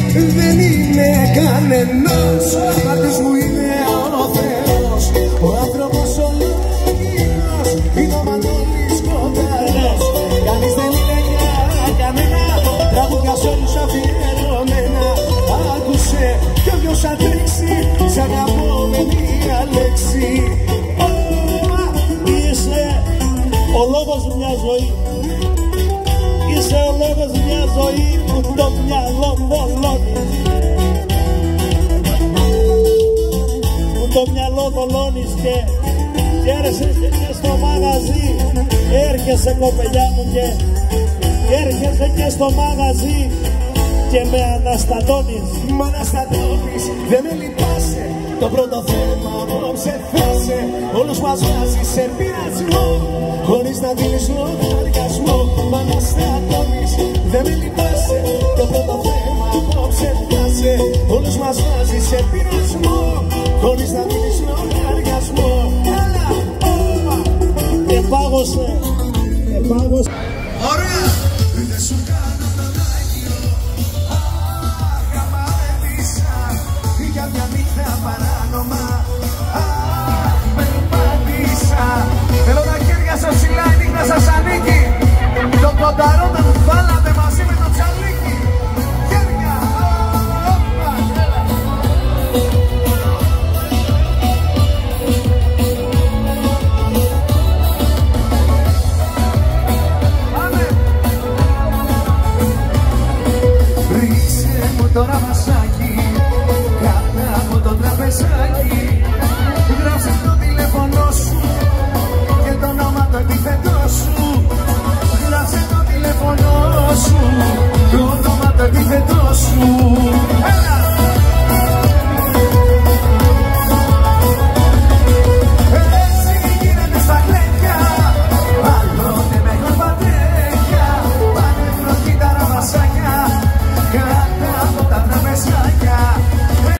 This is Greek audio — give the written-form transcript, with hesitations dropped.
δεν είναι κανένας. Μάρτης μου είναι ο Θεός, ο άνθρωπος ο λόγιος, είναι ο Μανώλης Κονταρός. Κανείς δεν είναι για κανένα, τραγούδια σ' όλους αφιερωμένα. Άκουσε κι όποιος αντέξει, σ' αγαπώ με μία λέξη. Είσαι ο λόγος μια ζωή. Είσαι ο λόγος μια ζωή που το μυαλό βολώνεις. Που το μυαλό βολώνεις και έρχεσαι και στο μαγαζί. Έρχεσαι κοπελιά μου και έρχεσαι και στο μαγαζί και με αναστατώνεις. Μ' αναστατώνεις, δεν με λυπάσαι. Το πρώτο θέμα απόψε θάσε. Όλους μας βάζεις σε πειρασμό, χωρίς να δίνεις λογαριασμό. Μ' αναστατώνεις, δεν με λυπάσαι. Το πρώτο θέμα απόψε θάσε. Όλους μας βάζεις σε πειρασμό, χωρίς να δίνεις λογαριασμό. Έλα, όπα. Επάγωσε. Ωραία. Δεν σου κάνω τον Άγιο, γαμαδεύησα για μια νύχτα παράνομα. Περπάτησα. Θέλω τα χέρια σας ψηλά, η νύχτα σας ανήκει. Το Κονταρό τον βάλατε μαζί με το Τσαλίκι. Χέρια, όπα, έλα. Πάμε. Ρίξε μου τώρα μας